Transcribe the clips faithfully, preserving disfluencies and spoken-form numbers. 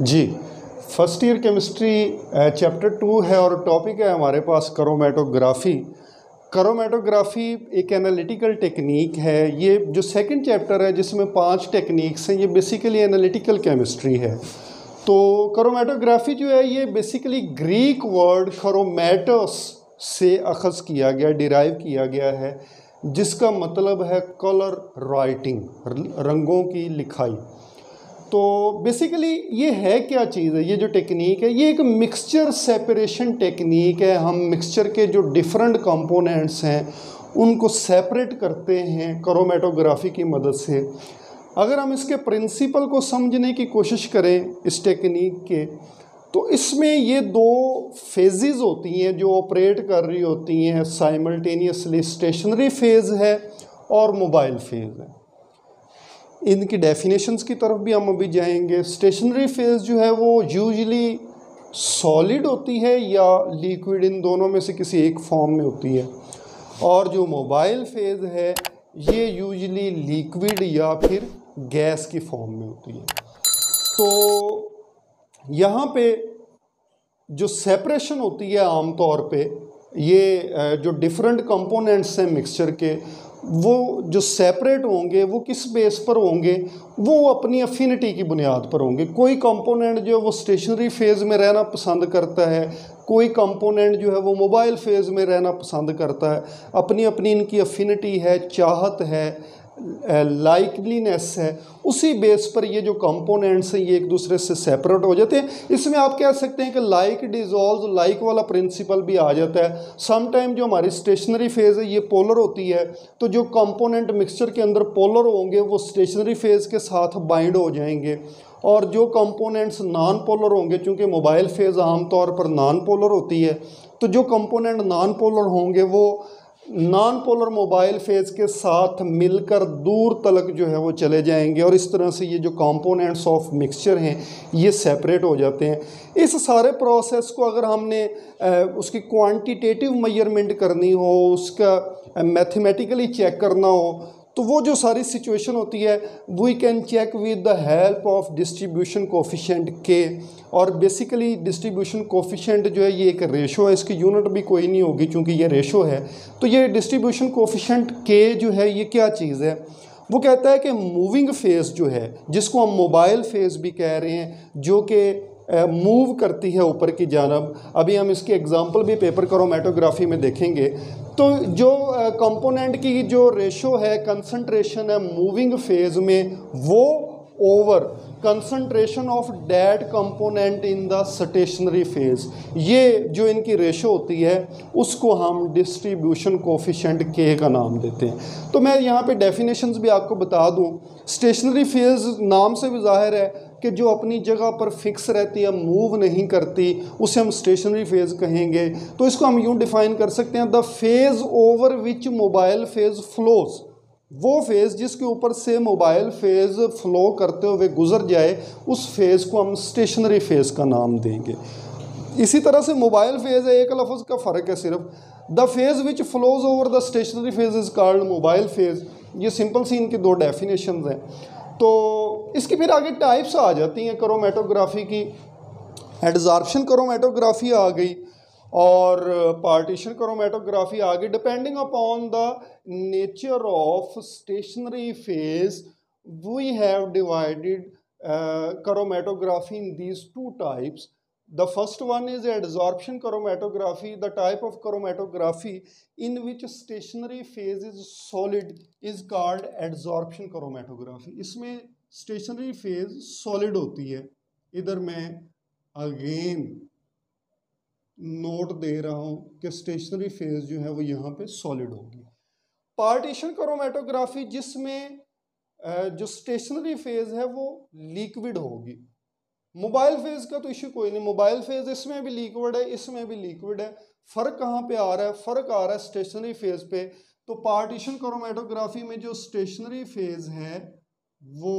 जी, first year chemistry chapter two है और topic है हमारे पास क्रोमेटोग्राफी। क्रोमेटोग्राफी एक एनालिटिकल टेक्निक है। ये जो सेकंड चैप्टर है जिसमें पांच टेक्निक्स हैं, ये बेसिकली एनालिटिकल केमिस्ट्री है। तो क्रोमेटोग्राफी जो है ये बेसिकली ग्रीक वर्ड क्रोमेटोस से अखज़ किया गया, डिराइव किया गया है, जिसका मतलब है कलर राइटिंग, रंगों की लिखाई। तो बेसिकली ये है क्या चीज़ है, ये जो टेक्निक है ये एक मिक्सचर सेपरेशन टेक्निक है। हम मिक्सचर के जो डिफरेंट कंपोनेंट्स हैं उनको सेपरेट करते हैं क्रोमेटोग्राफी की मदद से। अगर हम इसके प्रिंसिपल को समझने की कोशिश करें इस टेक्निक के, तो इसमें ये दो फेजेस होती हैं जो ऑपरेट कर रही होती हैं साइमल्टेनियसली। स्टेशनरी फेज़ है और मोबाइल फेज़ है। इनकी डेफिनेशंस की तरफ भी हम अभी जाएंगे। स्टेशनरी फेज़ जो है वो यूजुअली सॉलिड होती है या लिक्विड, इन दोनों में से किसी एक फॉर्म में होती है। और जो मोबाइल फेज़ है ये यूजुअली लिक्विड या फिर गैस की फॉर्म में होती है। तो यहाँ पे जो सेपरेशन होती है आमतौर पे, ये जो डिफरेंट कंपोनेंट्स हैं मिक्सचर के, वो जो सेपरेट होंगे वो किस बेस पर होंगे, वो अपनी अफिनिटी की बुनियाद पर होंगे। कोई कंपोनेंट जो है वो स्टेशनरी फेज़ में रहना पसंद करता है, कोई कंपोनेंट जो है वो मोबाइल फेज़ में रहना पसंद करता है। अपनी अपनी इनकी अफिनिटी है, चाहत है, लाइकलीनेस है। उसी बेस पर ये जो कंपोनेंट्स हैं ये एक दूसरे से सेपरेट हो जाते हैं। इसमें आप कह सकते हैं कि लाइक डिजॉल्व, लाइक वाला प्रिंसिपल भी आ जाता है। सम टाइम जो हमारी स्टेशनरी फेज़ है ये पोलर होती है, तो जो कंपोनेंट मिक्सचर के अंदर पोलर होंगे वो स्टेशनरी फेज़ के साथ बाइंड हो जाएंगे, और जो कंपोनेंट्स नॉन पोलर होंगे, चूँकि मोबाइल फेज़ आमतौर पर नॉन पोलर होती है, तो जो कंपोनेंट नॉन पोलर होंगे वो नॉन पोलर मोबाइल फेज़ के साथ मिलकर दूर तलक जो है वो चले जाएंगे, और इस तरह से ये जो कंपोनेंट्स ऑफ मिक्सचर हैं ये सेपरेट हो जाते हैं। इस सारे प्रोसेस को अगर हमने उसकी क्वांटिटेटिव मेजरमेंट करनी हो, उसका मैथमेटिकली चेक करना हो, तो वो जो सारी सिचुएशन होती है we can check with the help of distribution coefficient के। और बेसिकली डिस्ट्रीब्यूशन कोफिशिएंट जो है ये एक रेशो है, इसकी यूनिट भी कोई नहीं होगी क्योंकि ये रेशो है। तो ये डिस्ट्रीब्यूशन कोफिशिएंट के जो है ये क्या चीज़ है, वो कहता है कि मूविंग फेज़ जो है, जिसको हम मोबाइल फेज़ भी कह रहे हैं, जो कि मूव करती है ऊपर की जानब। अभी हम इसकी एग्जांपल भी पेपर क्रोमेटोग्राफी में देखेंगे। तो जो कंपोनेंट की जो रेशो है, कंसंट्रेशन है मूविंग फेज़ में, वो over concentration of that component in the stationary phase, ये जो इनकी रेशो होती है उसको हम डिस्ट्रीब्यूशन कोफिशिएंट के का नाम देते हैं। तो मैं यहाँ पे डेफिनेशंस भी आपको बता दूँ। स्टेशनरी फेज़ नाम से भी जाहिर है कि जो अपनी जगह पर फिक्स रहती है, मूव नहीं करती, उसे हम स्टेशनरी फेज़ कहेंगे। तो इसको हम यूँ डिफ़ाइन कर सकते हैं, the phase over which mobile phase flows, वो फेज़ जिसके ऊपर से मोबाइल फेज़ फ्लो करते हुए गुजर जाए, उस फेज़ को हम स्टेशनरी फेज़ का नाम देंगे। इसी तरह से मोबाइल फेज़ है, एक लफ्ज़ का फ़र्क है सिर्फ, the phase which flows over the stationary phase is called mobile phase. ये सिंपल सी इनकी दो डेफिनेशंस हैं। तो इसकी फिर आगे टाइप्स आ जाती हैं क्रोमेटोग्राफी की। एडजॉर्प्शन क्रोमेटोग्राफी आ गई और पार्टीशन क्रोमेटोग्राफी आ गई। Depending upon the nature of stationary phase we have divided chromatography in these two types. The first one is adsorption chromatography, the type of chromatography in which stationary phase is solid is called adsorption chromatography. इसमें stationary phase solid होती है। इधर मैं again note दे रहा हूँ कि stationary phase जो है वो यहाँ पे solid होगी। Partition chromatography जिसमें जो stationary phase है वो liquid होगी। मोबाइल फेज़ का तो इशू कोई नहीं, मोबाइल फेज़ इसमें भी लिक्विड है, इसमें भी लिक्विड है। फ़र्क कहाँ पे आ रहा है? फ़र्क आ रहा है स्टेशनरी फेज़ पे। तो पार्टीशन क्रोमेटोग्राफी में जो स्टेशनरी फेज़ है वो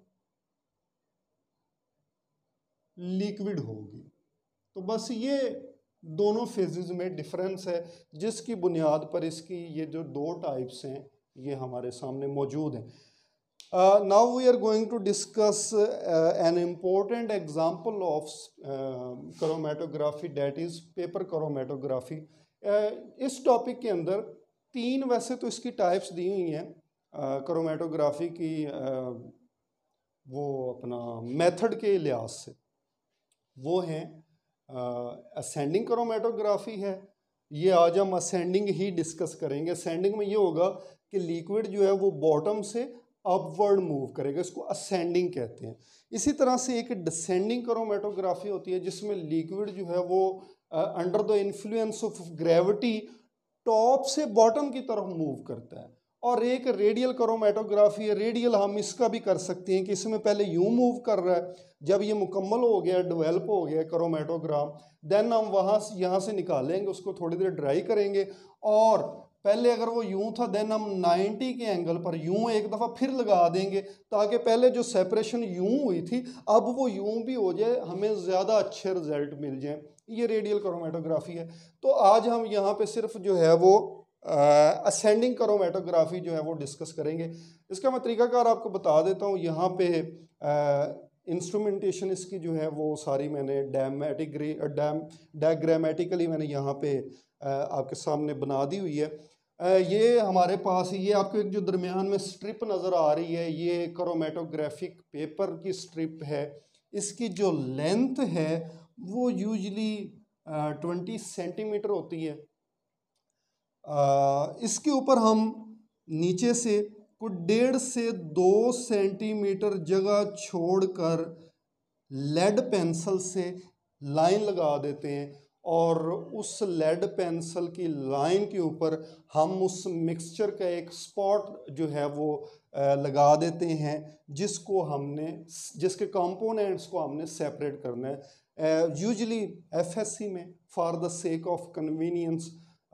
लिक्विड होगी। तो बस ये दोनों फेजेस में डिफरेंस है, जिसकी बुनियाद पर इसकी ये जो दो टाइप्स हैं ये हमारे सामने मौजूद हैं। Uh, now we are going to discuss uh, an important example of uh, chromatography, that is paper chromatography. Uh, इस टॉपिक के अंदर तीन वैसे तो इसकी टाइप्स दी हुई हैं क्रोमेटोग्राफी की, uh, वो अपना मेथड के लिहाज से वो हैं असेंडिंग क्रोमेटोग्राफी है। ये आज हम असेंडिंग ही डिस्कस करेंगे। असेंडिंग में ये होगा कि लिक्विड जो है वो बॉटम से अपवर्ड मूव करेगा, इसको असेंडिंग कहते हैं। इसी तरह से एक डिसेंडिंग क्रोमेटोग्राफी होती है जिसमें लिक्विड जो है वो under the influence of gravity top से बॉटम की तरफ मूव करता है। और एक रेडियल क्रोमेटोग्राफी है। रेडियल हम इसका भी कर सकते हैं कि इसमें पहले यूं मूव कर रहा है, जब ये मुकम्मल हो गया, डेवलप हो गया क्रोमेटोग्राम, देन हम वहाँ से यहाँ से निकालेंगे, उसको थोड़ी देर ड्राई करेंगे, और पहले अगर वो यूं था देन हम नाइन्टी के एंगल पर यूं एक दफ़ा फिर लगा देंगे ताकि पहले जो सेपरेशन यूं हुई थी अब वो यूं भी हो जाए, हमें ज़्यादा अच्छे रिजल्ट मिल जाए। ये रेडियल क्रोमेटोग्राफी है। तो आज हम यहाँ पे सिर्फ जो है वो असेंडिंग क्रोमेटोग्राफी जो है वो डिस्कस करेंगे। इसका मैं तरीकाकार आपको बता देता हूँ। यहाँ पे इंस्ट्रूमेंटेशन इसकी जो है वो सारी मैंने डैमेटिक डैम डायग्रामेटिकली मैंने यहाँ पे आ, आपके सामने बना दी हुई है। आ, ये हमारे पास ये आपको एक जो दरमियान में स्ट्रिप नज़र आ रही है, ये क्रोमेटोग्राफिक पेपर की स्ट्रिप है। इसकी जो लेंथ है वो यूजली ट्वेंटी सेंटीमीटर होती है। आ, इसके ऊपर हम नीचे से कुछ डेढ़ से दो सेंटीमीटर जगह छोड़कर लेड पेंसिल से लाइन लगा देते हैं, और उस लेड पेंसिल की लाइन के ऊपर हम उस मिक्सचर का एक स्पॉट जो है वो लगा देते हैं, जिसको हमने जिसके कंपोनेंट्स को हमने सेपरेट करना है। यूजुअली एफएससी में for the sake of convenience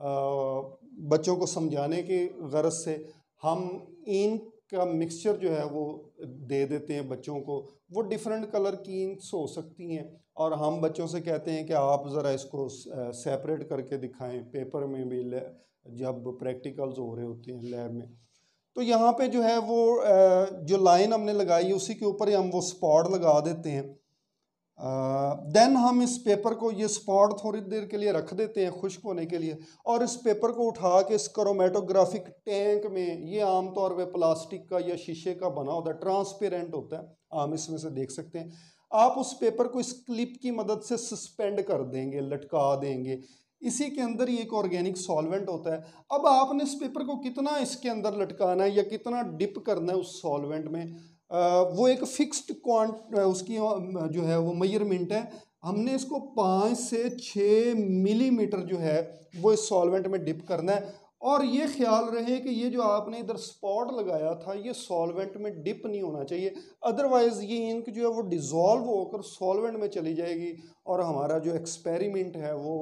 बच्चों को समझाने की गर्ज से हम इंक का मिक्सचर जो है वो दे देते हैं बच्चों को। वो डिफरेंट कलर की इंक्स हो सकती हैं और हम बच्चों से कहते हैं कि आप ज़रा इसको सेपरेट करके दिखाएं पेपर में भी जब प्रैक्टिकल्स हो रहे होते हैं लैब में। तो यहाँ पे जो है वो जो लाइन हमने लगाई उसी के ऊपर ही हम वो स्पॉट लगा देते हैं। देन uh, हम इस पेपर को ये स्पॉट थोड़ी देर के लिए रख देते हैं खुश्क होने के लिए, और इस पेपर को उठा के इस क्रोमेटोग्राफिक टैंक में, ये आमतौर पे प्लास्टिक का या शीशे का बना होता है, ट्रांसपेरेंट होता है, हम इसमें से देख सकते हैं। आप उस पेपर को इस क्लिप की मदद से सस्पेंड कर देंगे, लटका देंगे। इसी के अंदर ही एक ऑर्गेनिक सॉल्वेंट होता है। अब आपने इस पेपर को कितना इसके अंदर लटकाना है या कितना डिप करना है उस सॉल्वेंट में, Uh, वो एक फिक्स्ड क्वांट उसकी जो है वो मेजरमेंट है। हमने इसको पाँच से छः मिलीमीटर जो है वो इस सॉल्वेंट में डिप करना है, और ये ख्याल रहे कि ये जो आपने इधर स्पॉट लगाया था ये सॉल्वेंट में डिप नहीं होना चाहिए, अदरवाइज़ ये इंक जो है वो डिज़ोल्व होकर सॉल्वेंट में चली जाएगी और हमारा जो एक्सपेरिमेंट है वो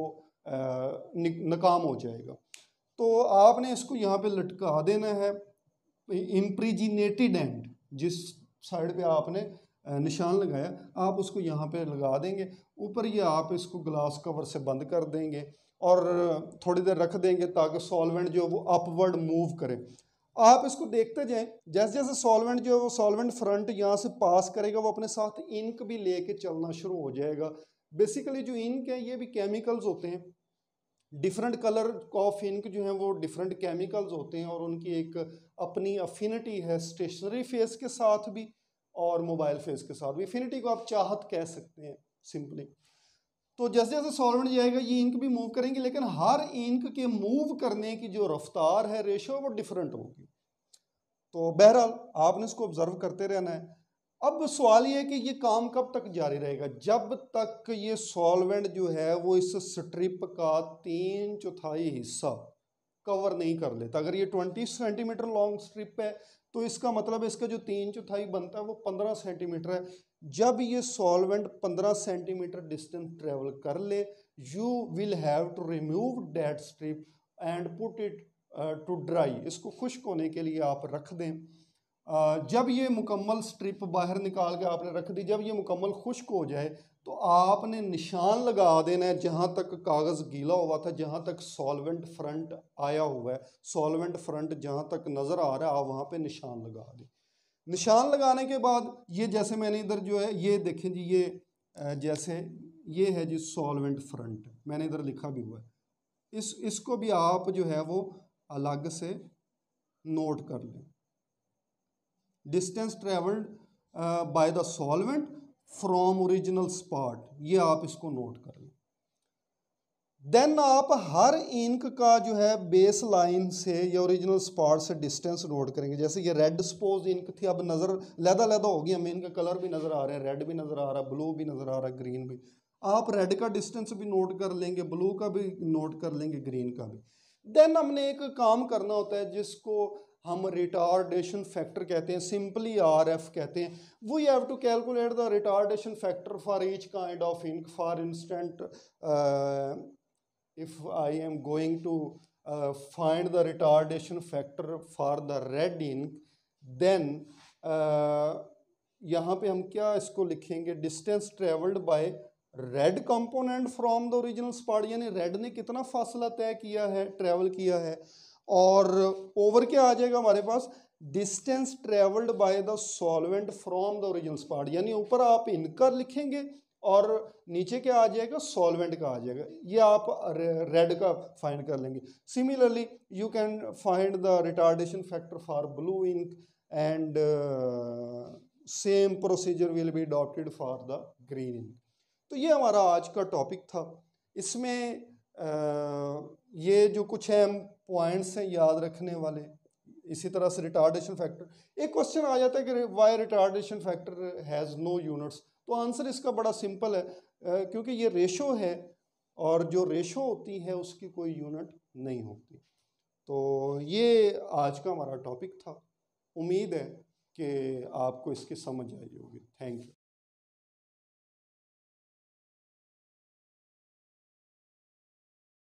नाकाम हो जाएगा। तो आपने इसको यहाँ पे लटका देना है इम्प्रीजिनेटेड एंड, जिस साइड पे आपने निशान लगाया आप उसको यहाँ पे लगा देंगे ऊपर, ये आप इसको ग्लास कवर से बंद कर देंगे और थोड़ी देर रख देंगे ताकि सॉल्वेंट जो है वो अपवर्ड मूव करे। आप इसको देखते जाएं, जैसे जैसे सॉल्वेंट जो है वो सॉल्वेंट फ्रंट यहाँ से पास करेगा वो अपने साथ इंक भी लेके चलना शुरू हो जाएगा। बेसिकली जो इंक है ये भी केमिकल्स होते हैं, डिफरेंट कलर ऑफ इंक जो है वो डिफरेंट केमिकल्स होते हैं और उनकी एक अपनी अफिनिटी है स्टेशनरी फेस के साथ भी और मोबाइल फेस के साथ भी। अफिनिटी को आप चाहत कह सकते हैं सिंपली। तो जैसे जैसे सॉल्वेंट जाएगा ये इंक भी मूव करेंगे, लेकिन हर इंक के मूव करने की जो रफ्तार है, रेशो, वो डिफरेंट होगी। तो बहरहाल आपने इसको ऑब्जर्व करते रहना है। अब सवाल ये है कि ये काम कब तक जारी रहेगा, जब तक ये सॉल्वेंट जो है वो इस स्ट्रिप का तीन चौथाई हिस्सा कवर नहीं कर लेता। अगर ये ट्वेंटी सेंटीमीटर लॉन्ग स्ट्रिप है तो इसका मतलब है इसका जो तीन चौथाई बनता है वो पंद्रह सेंटीमीटर है। जब ये सॉल्वेंट पंद्रह सेंटीमीटर डिस्टेंस ट्रेवल कर ले, you will have to remove that strip and put it to dry. इसको खुश्क होने के लिए आप रख दें। Uh, जब ये मुकम्मल स्ट्रिप बाहर निकाल के आपने रख दी, जब ये मुकम्मल खुश्क हो जाए तो आपने निशान लगा देना है जहाँ तक कागज़ गीला हुआ था, जहाँ तक सॉल्वेंट फ्रंट आया हुआ है, सॉल्वेंट फ्रंट जहाँ तक नज़र आ रहा है आप वहाँ पे निशान लगा दें। निशान लगाने के बाद ये जैसे मैंने इधर जो है ये देखें जी, ये जैसे ये है जी सॉल्वेंट फ्रंट, मैंने इधर लिखा भी हुआ है, इस इसको भी आप जो है वो अलग से नोट कर लें। Distance travelled by the solvent from original spot, ये आप इसको नोट कर लें। देन आप हर इंक का जो है बेस लाइन से या ओरिजिनल स्पॉट से डिस्टेंस नोट करेंगे। जैसे ये रेड सपोज इंक थी, अब नज़र लहदा लहदा हो गई, हमें इनका कलर भी नज़र आ रहा है, रेड भी नज़र आ रहा है, ब्लू भी नज़र आ रहा है, ग्रीन भी। आप रेड का डिस्टेंस भी नोट कर लेंगे, ब्लू का भी नोट कर लेंगे, ग्रीन का भी। देन हमने एक काम करना होता है जिसको हम रिटार्डेशन फैक्टर कहते हैं, सिंपली आर एफ कहते हैं। We have to calculate the retardation factor for each kind of ink. For instant if I am going to uh, find the retardation factor for the red ink, then uh, यहाँ पे हम क्या इसको लिखेंगे, distance travelled by red component from the original spot, यानी red ने कितना फासला तय किया है, ट्रेवल किया है, और ओवर क्या आ जाएगा हमारे पास, distance travelled by the solvent from the original spot. यानी ऊपर आप इनका लिखेंगे और नीचे क्या आ जाएगा, सॉल्वेंट का आ जाएगा। ये आप रेड का फाइंड कर लेंगे। Similarly you can find the retardation factor for blue ink and same procedure will be adopted for the green ink. तो ये हमारा आज का टॉपिक था। इसमें uh, ये जो कुछ है पॉइंट्स हैं याद रखने वाले। इसी तरह से रिटार्डेशन फैक्टर, एक क्वेश्चन आ जाता है कि why retardation factor has no units. तो आंसर इसका बड़ा सिंपल है, क्योंकि ये रेशो है और जो रेशो होती है उसकी कोई यूनिट नहीं होती। तो ये आज का हमारा टॉपिक था। उम्मीद है कि आपको इसकी समझ आई होगी। Thank you.